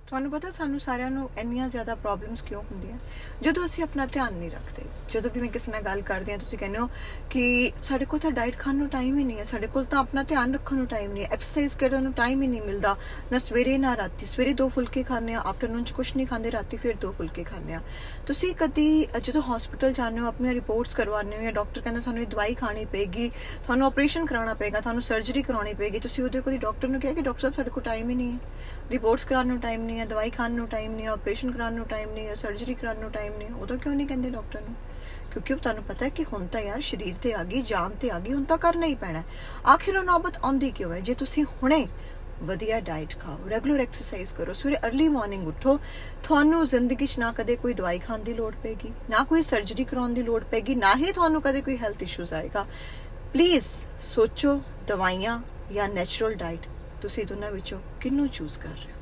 ਤੁਹਾਨੂੰ ਪਤਾ ਸਾਨੂੰ ਸਾਰਿਆਂ ਨੂੰ ਇੰਨੀਆਂ ਜ਼ਿਆਦਾ ਪ੍ਰੋਬਲਮਸ ਕਿਉਂ ਹੁੰਦੀਆਂ ਜਦੋਂ ਅਸੀਂ ਆਪਣਾ ਧਿਆਨ ਨਹੀਂ ਰੱਖਦੇ। ਜਦੋਂ ਵੀ ਮੈਂ ਕਿਸੇ ਨਾਲ ਗੱਲ ਕਰਦੀ ਹਾਂ ਤੁਸੀਂ ਕਹਿੰਦੇ ਹੋ ਕਿ ਸਾਡੇ ਕੋਲ ਤਾਂ ਡਾਈਟ ਖਾਣ ਨੂੰ ਟਾਈਮ ਹੀ ਨਹੀਂ ਹੈ, ਸਾਡੇ ਕੋਲ ਤਾਂ ਆਪਣਾ ਧਿਆਨ ਰੱਖਣ ਨੂੰ ਟਾਈਮ ਨਹੀਂ ਹੈ, ਐਕਸਰਸਾਈਜ਼ ਕਰਨ ਨੂੰ ਟਾਈਮ ਹੀ ਨਹੀਂ ਮਿਲਦਾ, ਨਾ ਸਵੇਰੇ ਨਾ ਰਾਤੀ। ਸਵੇਰੇ 2 ਫੁਲਕੇ ਖਾਂਦੇ ਆ, ਆਫਟਰਨੂਨ 'ਚ ਕੁਛ ਨਹੀਂ ਖਾਂਦੇ, ਰਾਤੀ ਫਿਰ 2 ਫੁਲਕੇ ਖਾਂਦੇ ਆ। ਤੁਸੀਂ ਕਦੀ ਜਦੋਂ ਹਸਪੀਟਲ ਜਾਂਦੇ ਹੋ ਆਪਣੀਆਂ ਰਿਪੋਰਟਸ ਕਰਵਾਉਂਦੇ ਹੋ ਜਾਂ ਡਾਕਟਰ ਕਹਿੰਦਾ ਤੁਹਾਨੂੰ ਇਹ ਦਵਾਈ ਖਾਣੀ ਪਏਗੀ, ਤੁਹਾਨੂੰ ਆਪਰੇਸ਼ਨ ਕਰਾਉਣਾ ਪਏਗਾ, ਤੁਹਾਨੂੰ ਸਰਜਰੀ ਕਰਾਉਣੀ ਪਏਗੀ, ਤੁਸੀਂ ਉਹਦੇ ਕੋਲ ਡਾਕਟਰ ਨੂੰ ਕਿਹਾ ਕਿ ਡਾਕਟਰ ਸਾਹਿਬ ਸਾਡੇ ਕੋਲ ਟਾਈਮ ਹੀ ਨਹੀਂ ਹੈ, ਰਿਪੋਰਟਸ ਕਰਾਉਣ ਨੂੰ ਟਾਈਮ ਨਹੀਂ ਹੈ, ਦਵਾਈ ਖਾਣ ਨੂੰ ਟਾਈਮ ਨਹੀਂ ਹੈ, ਆਪਰੇਸ਼ਨ ਕਰਾਉਣ ਨੂੰ ਟਾਈਮ ਨਹੀਂ ਹੈ, ਸਰਜਰੀ ਕਰਾਉਣ ਨੂੰ ਟਾਈਮ ਨਹੀਂ, ਉਦੋਂ ਕਿਉਂ ਨਹੀਂ ਕਹਿੰਦੇ ਡਾਕਟਰ ਨੂੰ? ਕਿਉਂਕਿ ਤੁਹਾਨੂੰ ਪਤਾ ਹੈ ਕਿ ਹੁਣ ਤਾਂ ਯਾਰ ਸਰੀਰ ਤੇ ਆ ਗਈ, ਜਾਨ ਤੇ ਆ ਗਈ, ਹੁਣ ਤਾਂ ਕਰਨਾ ਹੀ ਪੈਣਾ। ਆਖਿਰ ਉਹ ਨੌਬਤ ਆਉਂਦੀ ਕਿਉਂ ਹੈ? ਜੇ ਤੁਸੀਂ ਹੁਣੇ ਵਧੀਆ ਡਾਈਟ ਖਾਓ, ਰੈਗੂਲਰ ਐਕਸਰਸਾਈਜ਼ ਕਰੋ, ਸਵੇਰੇ अर्ਲੀ ਮਾਰਨਿੰਗ ਉੱਠੋ, ਤੁਹਾਨੂੰ ਜ਼ਿੰਦਗੀ 'ਚ ਨਾ ਕਦੇ ਕੋਈ ਦਵਾਈ ਖਾਣ ਦੀ ਲੋੜ ਪਏਗੀ, ਨਾ ਕੋਈ ਸਰਜਰੀ ਕਰਾਉਣ ਦੀ ਲੋੜ ਪਏਗੀ, ਨਾ ਹੀ ਤੁਹਾਨੂੰ ਕਦੇ ਕੋਈ ਹੈਲਥ ਇਸ਼ੂਜ਼ ਆਏਗਾ। ਪਲੀਜ਼ ਸੋਚੋ, ਦਵਾਈਆਂ ਜਾਂ ਨੈਚੁਰਲ ਡਾਈਟ, ਤੁਸੀਂ ਦੋਨਾਂ ਵਿੱਚੋਂ ਕਿਹਨੂੰ ਚੂਜ਼ ਕਰ ਰਹੇ ਹੋ?